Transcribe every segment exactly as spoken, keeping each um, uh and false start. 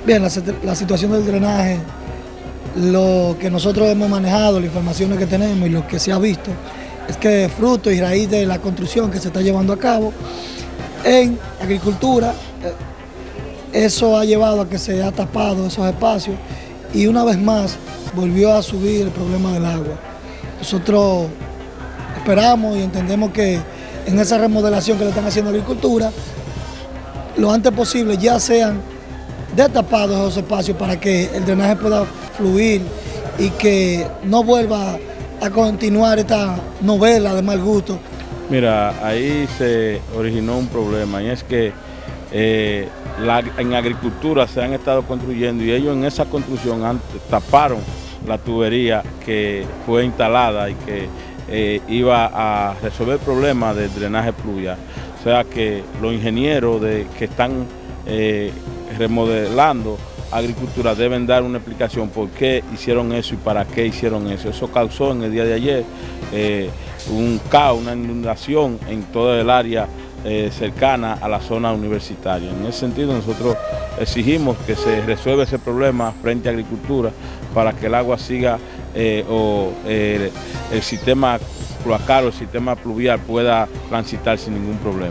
Bien, la, la situación del drenaje, lo que nosotros hemos manejado, las informaciones que tenemos y lo que se ha visto, es que fruto y raíz de la construcción que se está llevando a cabo en agricultura, eso ha llevado a que se ha tapado esos espacios y una vez más volvió a subir el problema del agua. Nosotros esperamos y entendemos que en esa remodelación que le están haciendo a agricultura, lo antes posible ya sean destapados esos espacios para que el drenaje pueda fluir y que no vuelva a continuar esta novela de mal gusto. Mira, ahí se originó un problema y es que eh, la, en agricultura se han estado construyendo y ellos en esa construcción han, taparon la tubería que fue instalada y que eh, iba a resolver el problema del drenaje pluvial. O sea que los ingenieros de, que están eh, remodelando agricultura deben dar una explicación por qué hicieron eso y para qué hicieron eso. Eso causó en el día de ayer eh, un caos, una inundación en toda el área eh, cercana a la zona universitaria. En ese sentido nosotros exigimos que se resuelva ese problema frente a agricultura para que el agua siga eh, o eh, el sistema cloacal o el sistema pluvial pueda transitar sin ningún problema.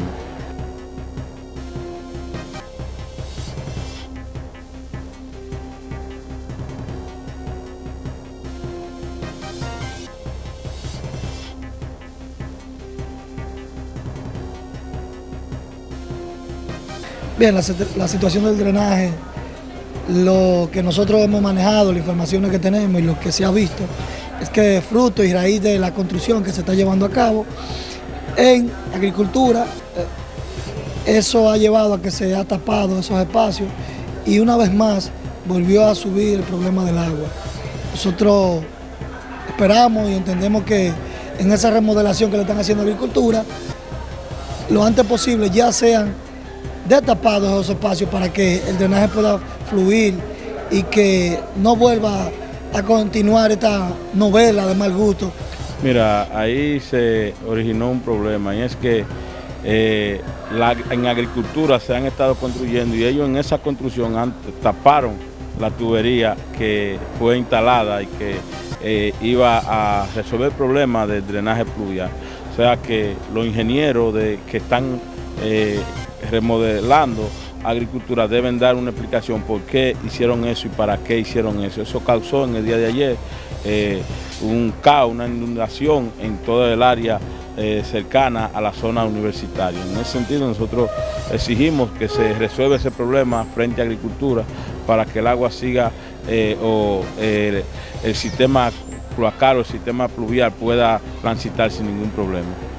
Bien, la, la situación del drenaje, lo que nosotros hemos manejado, las informaciones que tenemos y lo que se ha visto, es que fruto y raíz de la construcción que se está llevando a cabo en agricultura, eso ha llevado a que se ha tapado esos espacios y una vez más volvió a subir el problema del agua. Nosotros esperamos y entendemos que en esa remodelación que le están haciendo a agricultura, lo antes posible ya sean destapados esos espacios para que el drenaje pueda fluir y que no vuelva a continuar esta novela de mal gusto. Mira, ahí se originó un problema y es que eh, la, en agricultura se han estado construyendo y ellos en esa construcción han, taparon la tubería que fue instalada y que eh, iba a resolver el problema del drenaje pluvial. O sea que los ingenieros de, que están eh, remodelando agricultura deben dar una explicación por qué hicieron eso y para qué hicieron eso. Eso causó en el día de ayer eh, un caos, una inundación en toda el área eh, cercana a la zona universitaria. En ese sentido nosotros exigimos que se resuelva ese problema frente a agricultura para que el agua siga eh, o eh, el sistema cloacal o el sistema pluvial pueda transitar sin ningún problema.